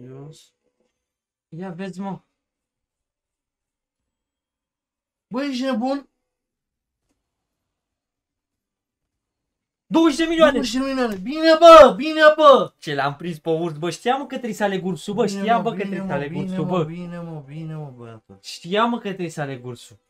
Serios? Ia vezi, mă. Băi, ești nebun? 20 de milioane! 20 de milioane. Bine, bă, bine, bă! Ce l-am prins pe urs, bă, știam, mă, că trebuie să aleg ursul, bă, știam, bă, că trebuie să aleg ursul, bă. Bine, mă, băiatul. Știam, mă, că trebuie să aleg ursul.